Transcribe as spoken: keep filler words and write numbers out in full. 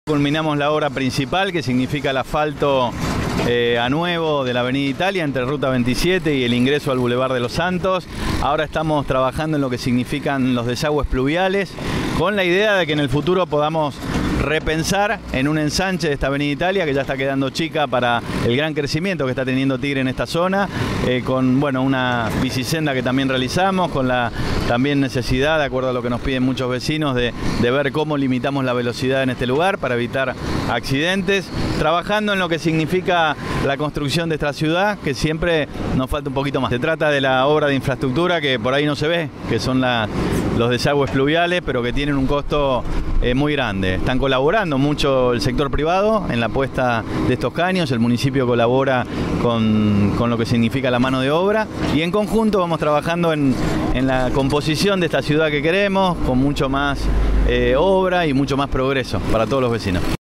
Culminamos la obra principal, que significa el asfalto eh, a nuevo de la Avenida Italia entre Ruta veintisiete y el ingreso al Boulevard de los Santos. Ahora estamos trabajando en lo que significan los desagües pluviales, con la idea de que en el futuro podamos repensar en un ensanche de esta Avenida Italia, que ya está quedando chica para el gran crecimiento que está teniendo Tigre en esta zona, eh, con bueno, una bicisenda que también realizamos, con la también necesidad, de acuerdo a lo que nos piden muchos vecinos, de, de ver cómo limitamos la velocidad en este lugar para evitar accidentes, trabajando en lo que significa la construcción de esta ciudad, que siempre nos falta un poquito más. Se trata de la obra de infraestructura que por ahí no se ve, que son la, los desagües pluviales, pero que tienen un costo eh, muy grande. Están colaborando mucho el sector privado en la puesta de estos caños, el municipio colabora con, con lo que significa la mano de obra, y en conjunto vamos trabajando en, en la composición de esta ciudad que queremos, con mucho más eh, obra y mucho más progreso para todos los vecinos.